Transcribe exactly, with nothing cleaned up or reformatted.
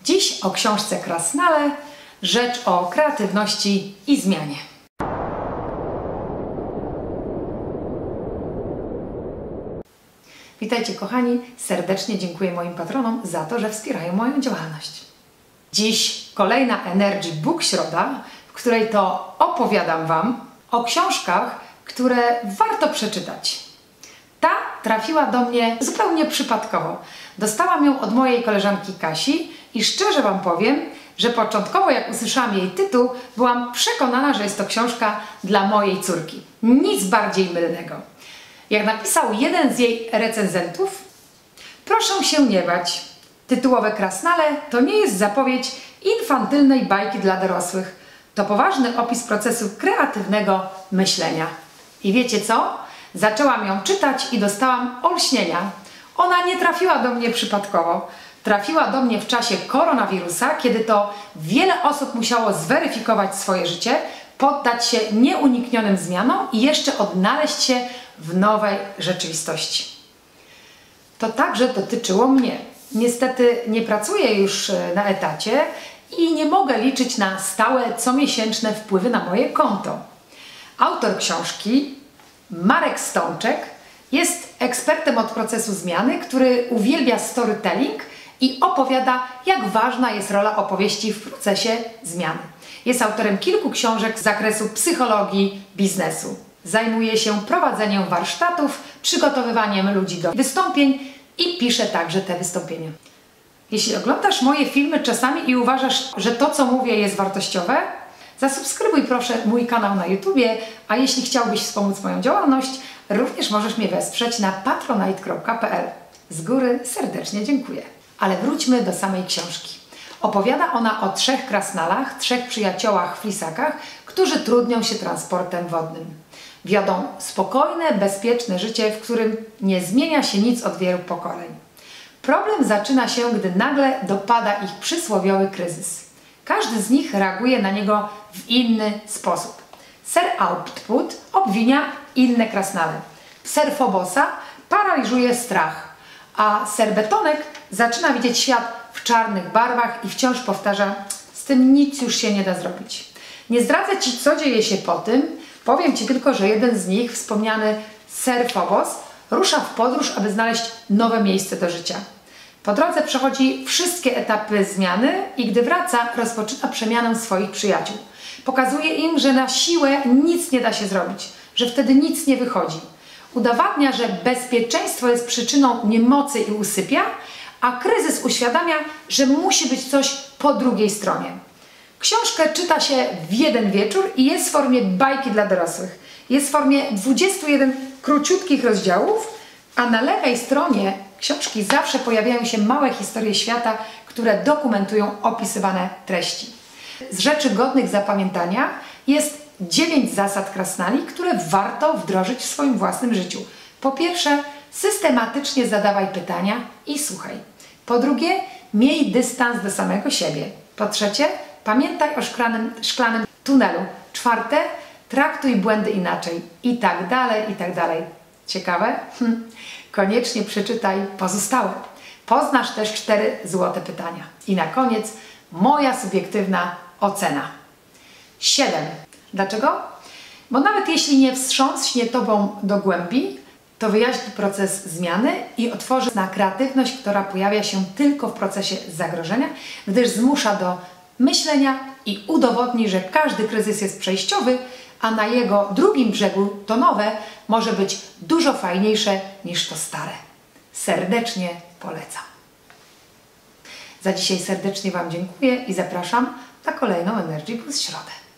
Dziś o książce Krasnale, rzecz o kreatywności i zmianie. Witajcie kochani, serdecznie dziękuję moim patronom za to, że wspierają moją działalność. Dziś kolejna Energy Book Środa, w której to opowiadam Wam o książkach, które warto przeczytać. Ta trafiła do mnie zupełnie przypadkowo. Dostałam ją od mojej koleżanki Kasi i szczerze Wam powiem, że początkowo jak usłyszałam jej tytuł, byłam przekonana, że jest to książka dla mojej córki. Nic bardziej mylnego. Jak napisał jeden z jej recenzentów, proszę się nie bać. Tytułowe Krasnale to nie jest zapowiedź infantylnej bajki dla dorosłych. To poważny opis procesu kreatywnego myślenia. I wiecie co? Zaczęłam ją czytać i dostałam olśnienia. Ona nie trafiła do mnie przypadkowo. Trafiła do mnie w czasie koronawirusa, kiedy to wiele osób musiało zweryfikować swoje życie, poddać się nieuniknionym zmianom i jeszcze odnaleźć się w nowej rzeczywistości. To także dotyczyło mnie. Niestety nie pracuję już na etacie i nie mogę liczyć na stałe, comiesięczne wpływy na moje konto. Autor książki, Marek Stączek, jest ekspertem od procesu zmiany, który uwielbia storytelling i opowiada, jak ważna jest rola opowieści w procesie zmiany. Jest autorem kilku książek z zakresu psychologii biznesu. Zajmuje się prowadzeniem warsztatów, przygotowywaniem ludzi do wystąpień i pisze także te wystąpienia. Jeśli oglądasz moje filmy czasami i uważasz, że to, co mówię, jest wartościowe, zasubskrybuj proszę mój kanał na YouTubie, a jeśli chciałbyś wspomóc moją działalność, również możesz mnie wesprzeć na patronite kropka p l. Z góry serdecznie dziękuję. Ale wróćmy do samej książki. Opowiada ona o trzech krasnalach, trzech przyjaciołach flisakach, którzy trudnią się transportem wodnym. Wiodą spokojne, bezpieczne życie, w którym nie zmienia się nic od wielu pokoleń. Problem zaczyna się, gdy nagle dopada ich przysłowiowy kryzys. Każdy z nich reaguje na niego w inny sposób. Ser Output obwinia inne krasnale. Ser Fobosa paraliżuje strach, a Ser Betonek zaczyna widzieć świat w czarnych barwach i wciąż powtarza: z tym nic już się nie da zrobić. Nie zdradzę Ci, co dzieje się po tym. Powiem Ci tylko, że jeden z nich, wspomniany Ser Phobos, rusza w podróż, aby znaleźć nowe miejsce do życia. Po drodze przechodzi wszystkie etapy zmiany i gdy wraca, rozpoczyna przemianę swoich przyjaciół. Pokazuje im, że na siłę nic nie da się zrobić, że wtedy nic nie wychodzi. Udowadnia, że bezpieczeństwo jest przyczyną niemocy i usypia, a kryzys uświadamia, że musi być coś po drugiej stronie. Książkę czyta się w jeden wieczór i jest w formie bajki dla dorosłych. Jest w formie dwudziestu jeden króciutkich rozdziałów, a na lewej stronie książki zawsze pojawiają się małe historie świata, które dokumentują opisywane treści. Z rzeczy godnych zapamiętania jest dziewięć zasad krasnali, które warto wdrożyć w swoim własnym życiu. Po pierwsze, systematycznie zadawaj pytania i słuchaj. Po drugie, miej dystans do samego siebie. Po trzecie, pamiętaj o szklanym, szklanym tunelu. Czwarte, traktuj błędy inaczej. I tak dalej, i tak dalej. Ciekawe? Hm. Koniecznie przeczytaj pozostałe. Poznasz też cztery złote pytania. I na koniec moja subiektywna ocena. siedem. Dlaczego? Bo nawet jeśli nie wstrząśnie Tobą do głębi, to wyjaśni proces zmiany i otworzy na kreatywność, która pojawia się tylko w procesie zagrożenia, gdyż zmusza do myślenia i udowodni, że każdy kryzys jest przejściowy, a na jego drugim brzegu to nowe może być dużo fajniejsze niż to stare. Serdecznie polecam. Za dzisiaj serdecznie Wam dziękuję i zapraszam na kolejną Energy Plus Środę.